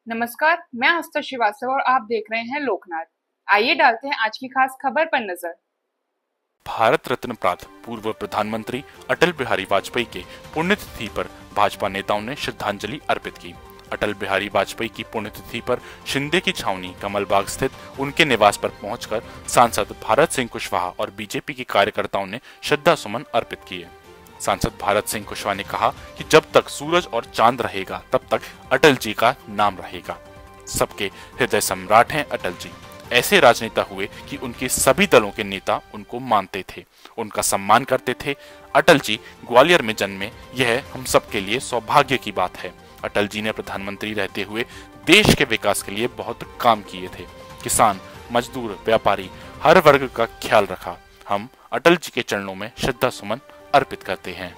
नमस्कार, मैं आस्था श्रीवास्तव और आप देख रहे हैं लोकनाथ। आइए डालते हैं आज की खास खबर पर नजर। भारत रत्न प्राप्त पूर्व प्रधानमंत्री अटल बिहारी वाजपेयी के पुण्यतिथि पर भाजपा नेताओं ने श्रद्धांजलि अर्पित की। अटल बिहारी वाजपेयी की पुण्यतिथि पर शिंदे की छावनी कमलबाग स्थित उनके निवास पर पहुंचकर सांसद भारत सिंह कुशवाहा और बीजेपी के कार्यकर्ताओं ने श्रद्धा सुमन अर्पित किए। सांसद भारत सिंह कुशवाहा ने कहा कि जब तक सूरज और चांद रहेगा तब तक अटल जी का नाम रहेगा। सबके हृदय सम्राट हैं अटल जी। ऐसे राजनेता हुए कि उनके सभी दलों के नेता उनको मानते थे, उनका सम्मान करते थे। अटल जी ग्वालियर में जन्मे, यह हम सबके लिए सौभाग्य की बात है। अटल जी ने प्रधानमंत्री रहते हुए देश के विकास के लिए बहुत काम किए थे। किसान, मजदूर, व्यापारी, हर वर्ग का ख्याल रखा। हम अटल जी के चरणों में श्रद्धा सुमन अर्पित करते हैं।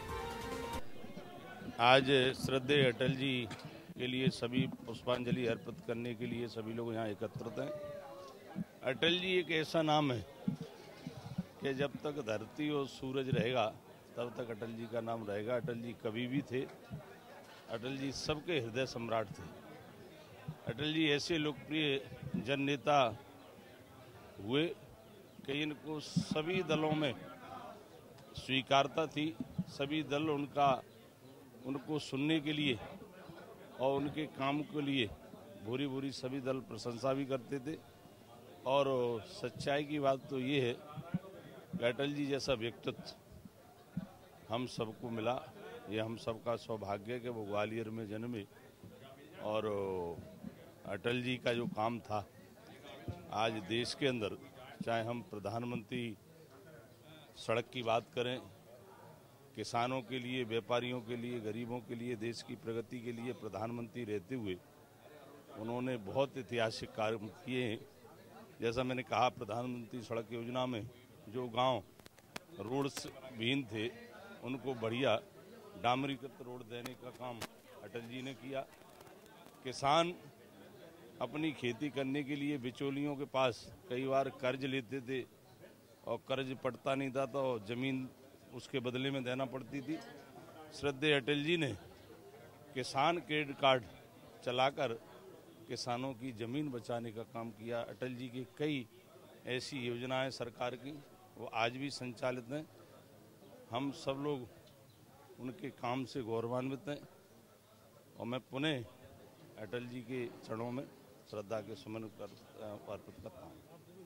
आज श्रद्धेय अटल जी के लिए सभी पुष्पांजलि अर्पित करने के लिए सभी लोग यहाँ एकत्रित हैं। अटल जी एक ऐसा नाम है कि जब तक धरती और सूरज रहेगा तब तक अटल जी का नाम रहेगा। अटल जी कभी भी थे, अटल जी सबके हृदय सम्राट थे। अटल जी ऐसे लोकप्रिय जन नेता हुए कि इनको सभी दलों में स्वीकारता थी। सभी दल उनको सुनने के लिए और उनके काम के लिए भूरी भूरी सभी दल प्रशंसा भी करते थे। और सच्चाई की बात तो ये है कि अटल जी जैसा व्यक्तित्व हम सबको मिला। ये हम सबका सौभाग्य है कि वो ग्वालियर में जन्मे। और अटल जी का जो काम था आज देश के अंदर, चाहे हम प्रधानमंत्री सड़क की बात करें, किसानों के लिए, व्यापारियों के लिए, गरीबों के लिए, देश की प्रगति के लिए प्रधानमंत्री रहते हुए उन्होंने बहुत ऐतिहासिक कार्य किए हैं। जैसा मैंने कहा, प्रधानमंत्री सड़क योजना में जो गांव रोड विहीन थे उनको बढ़िया डामरीकृत रोड देने का काम अटल जी ने किया। किसान अपनी खेती करने के लिए बिचौलियों के पास कई बार कर्ज लेते थे और कर्ज पड़ता नहीं था तो जमीन उसके बदले में देना पड़ती थी। श्रद्धेय अटल जी ने किसान क्रेडिट कार्ड चलाकर किसानों की ज़मीन बचाने का काम किया। अटल जी की कई ऐसी योजनाएं सरकार की वो आज भी संचालित हैं। हम सब लोग उनके काम से गौरवान्वित हैं और मैं पुनः अटल जी के चरणों में श्रद्धा के सुमन अर्पित करता हूँ।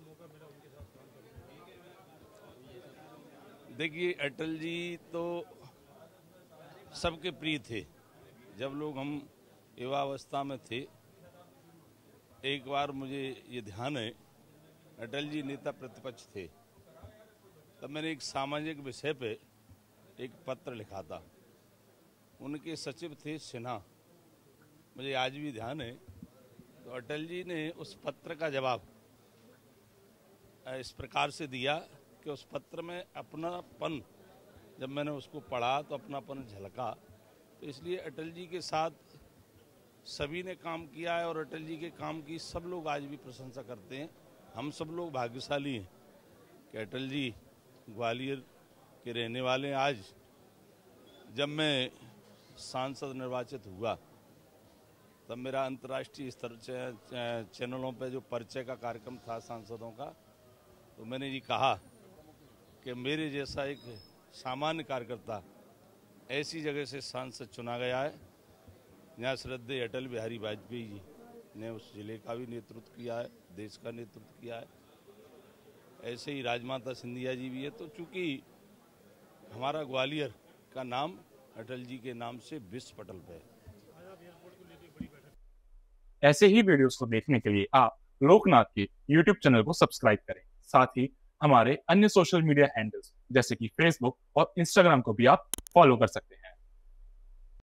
देखिए, अटल जी तो सबके प्रिय थे। जब लोग हम युवावस्था में थे, एक बार मुझे ये ध्यान है, अटल जी नेता प्रतिपक्ष थे, तब मैंने एक सामाजिक विषय पे एक पत्र लिखा था। उनके सचिव थे सिन्हा, मुझे आज भी ध्यान है। तो अटल जी ने उस पत्र का जवाब इस प्रकार से दिया कि उस पत्र में अपनापन, जब मैंने उसको पढ़ा तो अपनापन झलका। तो इसलिए अटल जी के साथ सभी ने काम किया है और अटल जी के काम की सब लोग आज भी प्रशंसा करते हैं। हम सब लोग भाग्यशाली हैं कि अटल जी ग्वालियर के रहने वाले हैं। आज जब मैं सांसद निर्वाचित हुआ तब मेरा अंतर्राष्ट्रीय स्तर चैनलों पे जो परिचय का कार्यक्रम था सांसदों का, तो मैंने ये कहा कि मेरे जैसा एक सामान्य कार्यकर्ता ऐसी जगह से सांसद चुना गया है जहाँ श्रद्धेय अटल बिहारी वाजपेयी जी ने उस जिले का भी नेतृत्व किया है, देश का नेतृत्व किया है। ऐसे ही राजमाता सिंधिया जी भी है। तो चूंकि हमारा ग्वालियर का नाम अटल जी के नाम से विश्व पटल पे है। ऐसे ही वीडियोस को देखने के लिए आप लोकनाथ के YouTube चैनल को सब्सक्राइब करें। साथ ही हमारे अन्य सोशल मीडिया हैंडल्स जैसे कि फेसबुक और इंस्टाग्राम को भी आप फॉलो कर सकते हैं।